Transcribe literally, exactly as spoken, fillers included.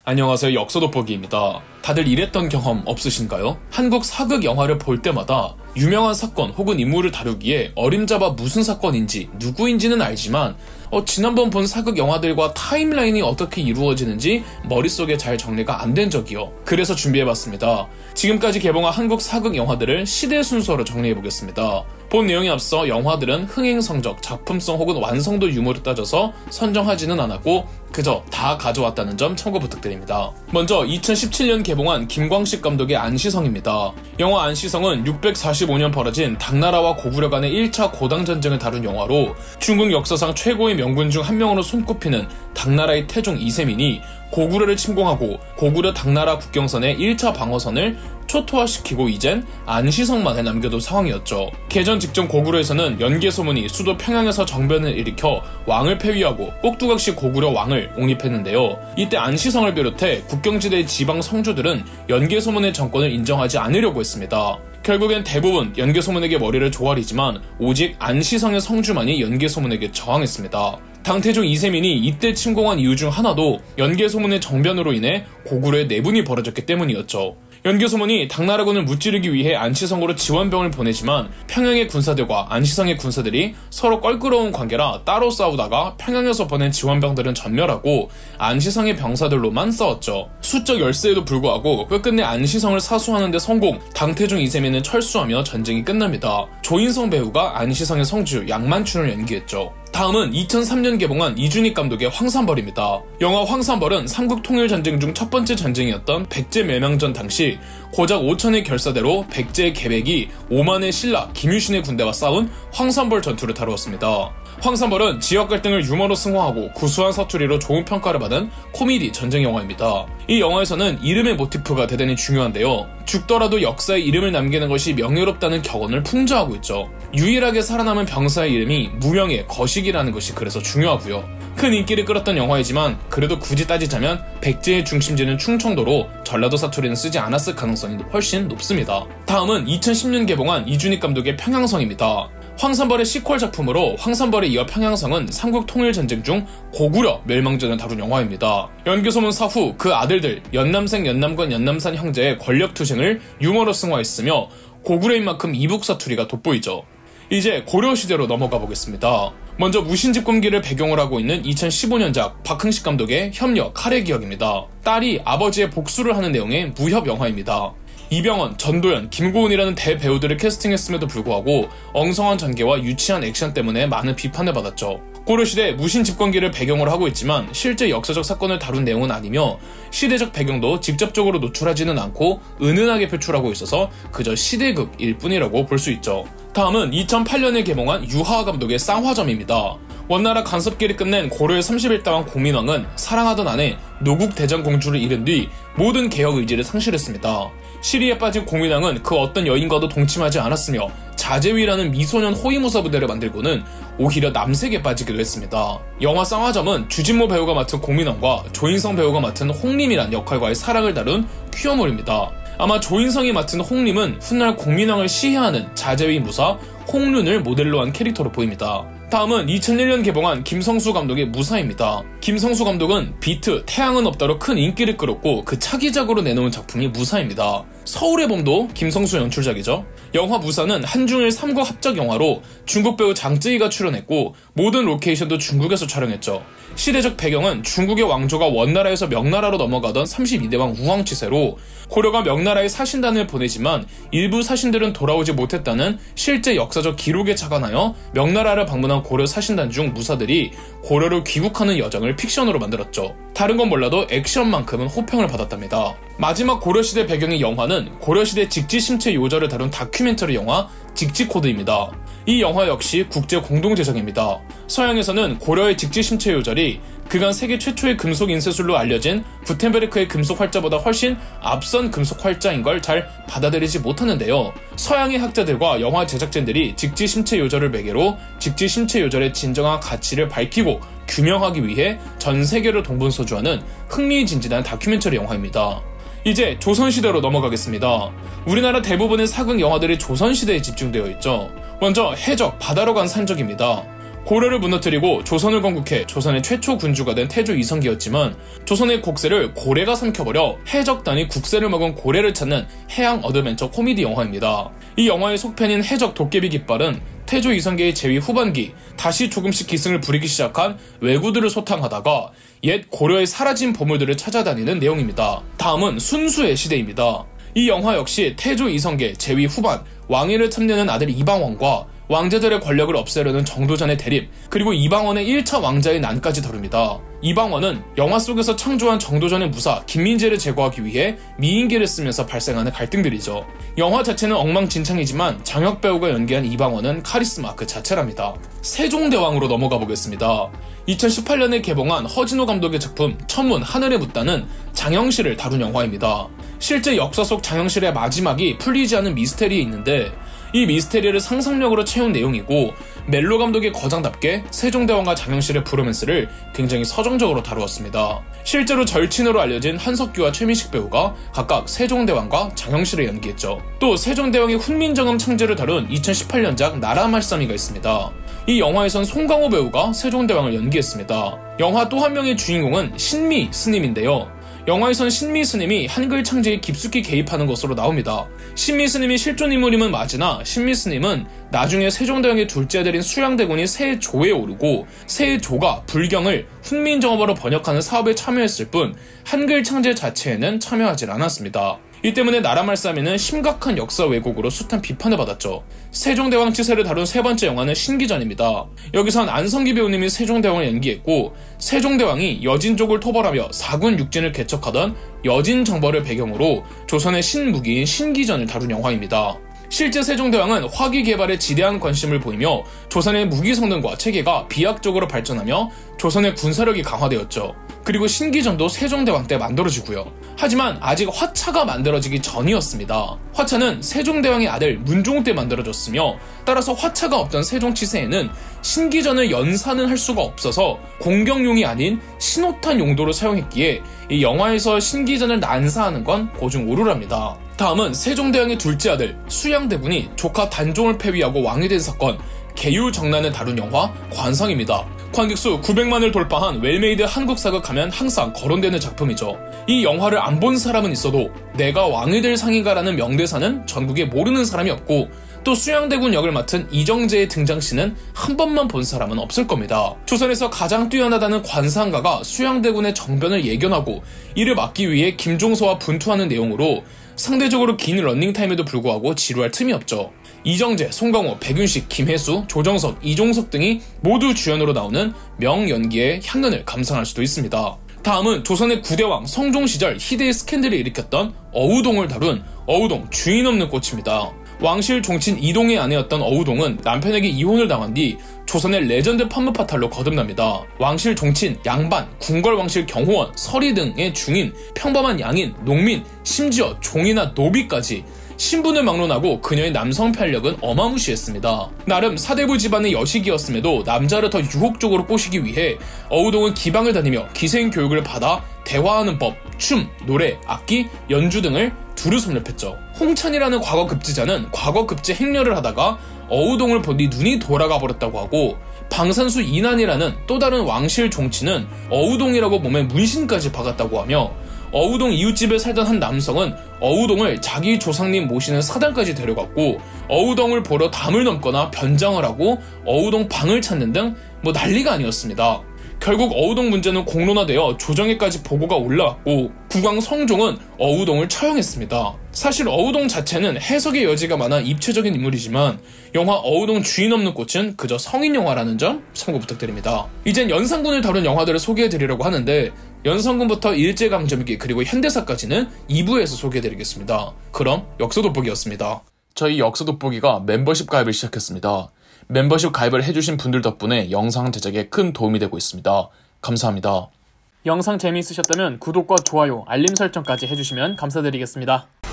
안녕하세요, 역사돋보기입니다. 다들 이랬던 경험 없으신가요? 한국 사극 영화를 볼 때마다 유명한 사건 혹은 인물을 다루기에 어림잡아 무슨 사건인지 누구인지는 알지만 어, 지난번 본 사극 영화들과 타임라인이 어떻게 이루어지는지 머릿속에 잘 정리가 안 된 적이요. 그래서 준비해봤습니다. 지금까지 개봉한 한국 사극 영화들을 시대 순서로 정리해보겠습니다. 본 내용에 앞서 영화들은 흥행 성적, 작품성 혹은 완성도 유무를 따져서 선정하지는 않았고 그저 다 가져왔다는 점 참고 부탁드립니다. 먼저 이천십칠 년 개봉한 김광식 감독의 안시성입니다. 영화 안시성은 육백사십오 년 벌어진 당나라와 고구려 간의 일 차 고당전쟁을 다룬 영화로 중국 역사상 최고의 명군 중 한 명으로 손꼽히는 당나라의 태종 이세민이 고구려를 침공하고 고구려 당나라 국경선의 일 차 방어선을 초토화시키고 이젠 안시성만에 남겨둔 상황이었죠. 개전 직전 고구려에서는 연개소문이 수도 평양에서 정변을 일으켜 왕을 폐위하고 꼭두각시 고구려 왕을 옹립했는데요. 이때 안시성을 비롯해 국경지대의 지방 성주들은 연개소문의 정권을 인정하지 않으려고 했습니다. 결국엔 대부분 연개소문에게 머리를 조아리지만 오직 안시성의 성주만이 연개소문에게 저항했습니다. 당태종 이세민이 이때 침공한 이유 중 하나도 연개소문의 정변으로 인해 고구려의 내분이 벌어졌기 때문이었죠. 연개소문이 당나라군을 무찌르기 위해 안시성으로 지원병을 보내지만 평양의 군사들과 안시성의 군사들이 서로 껄끄러운 관계라 따로 싸우다가 평양에서 보낸 지원병들은 전멸하고 안시성의 병사들로만 싸웠죠. 수적 열세에도 불구하고 끝끝내 안시성을 사수하는 데 성공, 당태종 이세민은 철수하며 전쟁이 끝납니다. 조인성 배우가 안시성의 성주 양만춘을 연기했죠. 다음은 이천삼 년 개봉한 이준익 감독의 황산벌입니다. 영화 황산벌은 삼국 통일전쟁 중 첫 번째 전쟁이었던 백제 멸망전 당시 고작 오천의 결사대로 백제의 계백이 오만의 신라 김유신의 군대와 싸운 황산벌 전투를 다루었습니다. 황산벌은 지역 갈등을 유머로 승화하고 구수한 사투리로 좋은 평가를 받은 코미디 전쟁 영화입니다. 이 영화에서는 이름의 모티프가 대단히 중요한데요. 죽더라도 역사에 이름을 남기는 것이 명예롭다는 격언을 풍자하고 있죠. 유일하게 살아남은 병사의 이름이 무명의 거식이라는 것이 그래서 중요하고요. 큰 인기를 끌었던 영화이지만 그래도 굳이 따지자면 백제의 중심지는 충청도로 전라도 사투리는 쓰지 않았을 가능성이 훨씬 높습니다. 다음은 이천십 년 개봉한 이준익 감독의 평양성입니다. 황산벌의 시퀄 작품으로 황산벌에 이어 평양성은 삼국 통일전쟁 중 고구려 멸망전을 다룬 영화입니다. 연개소문 사후 그 아들들 연남생 연남권 연남산 형제의 권력투쟁을 유머로 승화했으며 고구려인 만큼 이북 사투리가 돋보이죠. 이제 고려시대로 넘어가 보겠습니다. 먼저 무신집권기를 배경으로 하고 있는 이천십오 년작 박흥식 감독의 협력 칼의 기억입니다. 딸이 아버지의 복수를 하는 내용의 무협 영화입니다. 이병헌, 전도연, 김고은이라는 대배우들을 캐스팅했음에도 불구하고 엉성한 전개와 유치한 액션 때문에 많은 비판을 받았죠. 고려시대 무신집권기를 배경으로 하고 있지만 실제 역사적 사건을 다룬 내용은 아니며 시대적 배경도 직접적으로 노출하지는 않고 은은하게 표출하고 있어서 그저 시대극일 뿐이라고 볼 수 있죠. 다음은 이천팔 년에 개봉한 유하아 감독의 쌍화점입니다. 원나라 간섭기를 끝낸 고려의 삼십일 대 왕 공민왕은 사랑하던 아내 노국대장공주를 잃은 뒤 모든 개혁 의지를 상실했습니다. 시리에 빠진 공민왕은 그 어떤 여인과도 동침하지 않았으며 자제위라는 미소년 호위무사 부대를 만들고는 오히려 남색에 빠지기도 했습니다. 영화 쌍화점은 주진모 배우가 맡은 공민왕과 조인성 배우가 맡은 홍림이란 역할과의 사랑을 다룬 퀴어물입니다. 아마 조인성이 맡은 홍림은 훗날 공민왕을 시해하는 자제위 무사 홍륜을 모델로 한 캐릭터로 보입니다. 다음은 이천일 년 개봉한 김성수 감독의 무사입니다. 김성수 감독은 비트, 태양은 없다로 큰 인기를 끌었고 그 차기작으로 내놓은 작품이 무사입니다. 서울의 봄도 김성수 연출작이죠. 영화 무사는 한중일 삼국 합작 영화로 중국 배우 장쯔이가 출연했고 모든 로케이션도 중국에서 촬영했죠. 시대적 배경은 중국의 왕조가 원나라에서 명나라로 넘어가던 삼십이 대 왕 우왕치세로 고려가 명나라에 사신단을 보내지만 일부 사신들은 돌아오지 못했다는 실제 역사적 기록에 착안하여 명나라를 방문한 고려 사신단 중 무사들이 고려로 귀국하는 여정을 픽션으로 만들었죠. 다른 건 몰라도 액션만큼은 호평을 받았답니다. 마지막 고려시대 배경의 영화는 고려시대 직지심체 요절을 다룬 다큐멘터리 영화 직지코드입니다. 이 영화 역시 국제 공동제작입니다. 서양에서는 고려의 직지심체 요절이 그간 세계 최초의 금속 인쇄술로 알려진 구텐베르크의 금속 활자보다 훨씬 앞선 금속 활자인 걸 잘 받아들이지 못하는데요. 서양의 학자들과 영화 제작진들이 직지심체 요절을 매개로 직지심체 요절의 진정한 가치를 밝히고 규명하기 위해 전 세계를 동분서주하는 흥미진진한 다큐멘터리 영화입니다. 이제 조선시대로 넘어가겠습니다. 우리나라 대부분의 사극 영화들이 조선시대에 집중되어 있죠. 먼저 해적, 바다로 간 산적입니다. 고려를 무너뜨리고 조선을 건국해 조선의 최초 군주가 된 태조 이성계였지만 조선의 국세를 고래가 삼켜버려 해적단이 국세를 먹은 고래를 찾는 해양 어드벤처 코미디 영화입니다. 이 영화의 속편인 해적 도깨비 깃발은 태조 이성계의 재위 후반기 다시 조금씩 기승을 부리기 시작한 왜구들을 소탕하다가 옛 고려의 사라진 보물들을 찾아다니는 내용입니다. 다음은 순수의 시대입니다. 이 영화 역시 태조 이성계 재위 후반 왕위를 탐내는 아들 이방원과 왕제들의 권력을 없애려는 정도전의 대립, 그리고 이방원의 일 차 왕자의 난까지 다룹니다. 이방원은 영화 속에서 창조한 정도전의 무사 김민재를 제거하기 위해 미인계를 쓰면서 발생하는 갈등들이죠. 영화 자체는 엉망진창이지만 장혁 배우가 연기한 이방원은 카리스마 그 자체랍니다. 세종대왕으로 넘어가 보겠습니다. 이천십팔 년에 개봉한 허진호 감독의 작품 천문 하늘에 묻다는 장영실을 다룬 영화입니다. 실제 역사 속 장영실의 마지막이 풀리지 않은 미스테리에 있는데 이 미스테리를 상상력으로 채운 내용이고 멜로 감독의 거장답게 세종대왕과 장영실의 브로맨스를 굉장히 서정적으로 다루었습니다. 실제로 절친으로 알려진 한석규와 최민식 배우가 각각 세종대왕과 장영실을 연기했죠. 또 세종대왕의 훈민정음 창제를 다룬 이천십팔 년작 나라말싸미가 있습니다. 이 영화에선 송강호 배우가 세종대왕을 연기했습니다. 영화 또 한 명의 주인공은 신미 스님인데요. 영화에선 신미 스님이 한글 창제에 깊숙이 개입하는 것으로 나옵니다. 신미 스님이 실존 인물임은 맞으나 신미 스님은 나중에 세종대왕의 둘째 아들인 수양대군이 세조에 오르고 세조가 불경을 훈민정음어로 번역하는 사업에 참여했을 뿐 한글 창제 자체에는 참여하지 않았습니다. 이 때문에 나라말싸미는 심각한 역사 왜곡으로 숱한 비판을 받았죠. 세종대왕 치세를 다룬 세 번째 영화는 신기전입니다. 여기선 안성기 배우님이 세종대왕을 연기했고 세종대왕이 여진족을 토벌하며 사군 육진을 개척하던 여진정벌을 배경으로 조선의 신무기인 신기전을 다룬 영화입니다. 실제 세종대왕은 화기 개발에 지대한 관심을 보이며 조선의 무기 성능과 체계가 비약적으로 발전하며 조선의 군사력이 강화되었죠. 그리고 신기전도 세종대왕 때 만들어지고요. 하지만 아직 화차가 만들어지기 전이었습니다. 화차는 세종대왕의 아들 문종우 때 만들어졌으며 따라서 화차가 없던 세종 치세에는 신기전을 연사는 할 수가 없어서 공격용이 아닌 신호탄 용도로 사용했기에 이 영화에서 신기전을 난사하는 건 고중 오류랍니다. 다음은 세종대왕의 둘째 아들 수양대군이 조카 단종을 폐위하고 왕이 된 사건 계유정난을 다룬 영화 관상입니다. 관객수 구백만을 돌파한 웰메이드 한국 사극하면 항상 거론되는 작품이죠. 이 영화를 안 본 사람은 있어도 내가 왕이 될 상인가라는 명대사는 전국에 모르는 사람이 없고 또 수양대군 역을 맡은 이정재의 등장씬은 한 번만 본 사람은 없을 겁니다. 조선에서 가장 뛰어나다는 관상가가 수양대군의 정변을 예견하고 이를 막기 위해 김종서와 분투하는 내용으로 상대적으로 긴 러닝타임에도 불구하고 지루할 틈이 없죠. 이정재, 송강호, 백윤식, 김혜수, 조정석, 이종석 등이 모두 주연으로 나오는 명연기의 향연을 감상할 수도 있습니다. 다음은 조선의 구대왕 성종 시절 희대의 스캔들을 일으켰던 어우동을 다룬 어우동 주인 없는 꽃입니다. 왕실 종친 이동의 아내였던 어우동은 남편에게 이혼을 당한 뒤 조선의 레전드 판무파탈로 거듭납니다. 왕실 종친, 양반, 궁궐왕실 경호원, 서리 등의 중인, 평범한 양인, 농민, 심지어 종이나 노비까지 신분을 막론하고 그녀의 남성 편력은 어마무시했습니다. 나름 사대부 집안의 여식이었음에도 남자를 더 유혹적으로 꼬시기 위해 어우동은 기방을 다니며 기생교육을 받아 대화하는 법, 춤, 노래, 악기, 연주 등을 두루 섭렵했죠. 홍찬이라는 과거 급제자는 과거 급제 행렬을 하다가 어우동을 본 뒤 눈이 돌아가 버렸다고 하고 방산수 이난이라는 또 다른 왕실 종치는 어우동이라고 몸에 문신까지 박았다고 하며 어우동 이웃집에 살던 한 남성은 어우동을 자기 조상님 모시는 사당까지 데려갔고 어우동을 보러 담을 넘거나 변장을 하고 어우동 방을 찾는 등 뭐 난리가 아니었습니다. 결국 어우동 문제는 공론화되어 조정에까지 보고가 올라왔고 국왕 성종은 어우동을 처형했습니다. 사실 어우동 자체는 해석의 여지가 많아 입체적인 인물이지만 영화 어우동 주인 없는 꽃은 그저 성인 영화라는 점 참고 부탁드립니다. 이젠 연산군을 다룬 영화들을 소개해드리려고 하는데 연산군부터 일제강점기 그리고 현대사까지는 이 부에서 소개해드리겠습니다. 그럼 역사돋보기였습니다. 저희 역사돋보기가 멤버십 가입을 시작했습니다. 멤버십 가입을 해주신 분들 덕분에 영상 제작에 큰 도움이 되고 있습니다. 감사합니다. 영상 재미있으셨다면 구독과 좋아요, 알림 설정까지 해주시면 감사드리겠습니다.